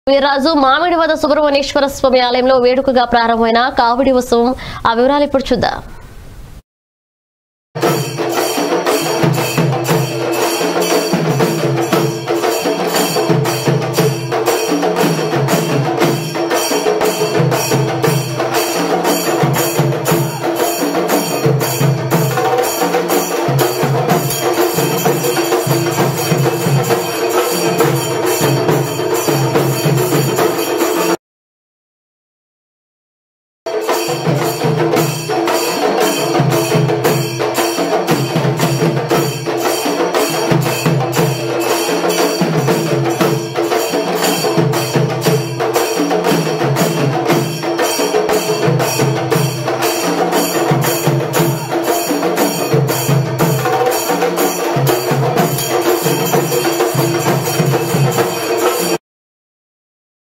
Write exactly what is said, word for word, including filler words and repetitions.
వీర్రాజు మామిడివద సుబ్రహ్మణ్యేశ్వర స్వామి ఆలయంలో వేడుకగా ప్రారంభమైన కావడి ఉత్సవం ఆ వివరాలు ఇప్పుడు చూద్దాం।